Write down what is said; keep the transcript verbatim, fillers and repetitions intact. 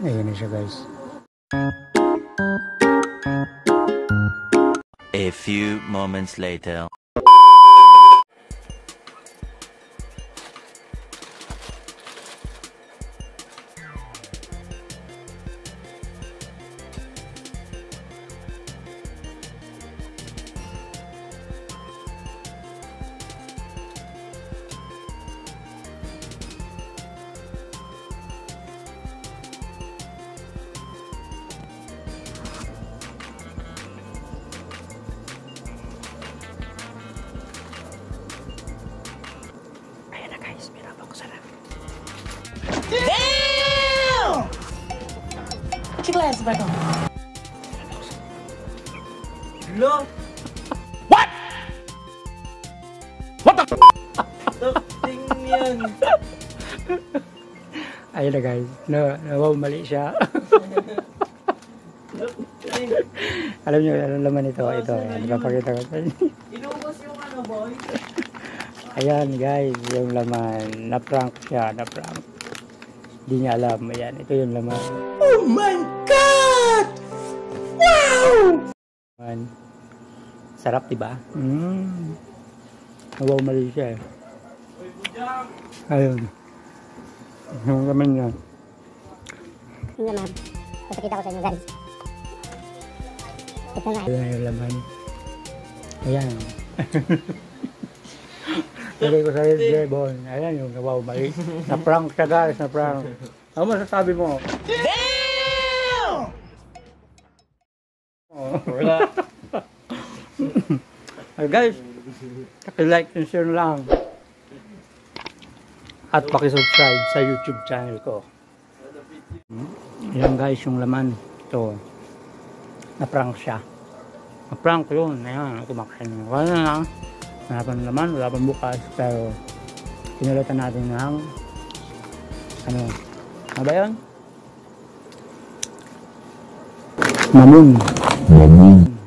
Ayan na siya guys. A few moments later. Damn! Chiclets ba ito? Hello? What? What the f***? Tapting yan. Ayun na guys. No, no, mali siya. Alam niyo, anong laman ito? Ito, napapakita ko sa inyo. Inubos yung ano, boy? Ayan guys, yung laman. Na-prank siya, na-prank. Hindi niya alam. Ayan, ito yung laman. Oh my God! Wow! Man. Sarap, diba? Mmm. Wow, mali siya eh. Ayun. Yung laman niya. Yung laman. Papakita ko sa inyo guys. Ito na. Ayan yung laman. Ayan. Lagay ko sa J-Bon. Ayan yung wow, mali. Na-prank siya guys, na-prank. Ano masasabi mo? Damn! Oh, wala. Ay guys, paki-like and share lang. At paki-subscribe sa YouTube channel ko. Ayan guys, yung laman. Ito. Na-prank siya. Na-prank yun. Ayan, kumakain. Wala na lang. Wala pang laman, wala pang bukas, pero pinulutan natin ng ano, ano ba yun? Mamun. Mamun.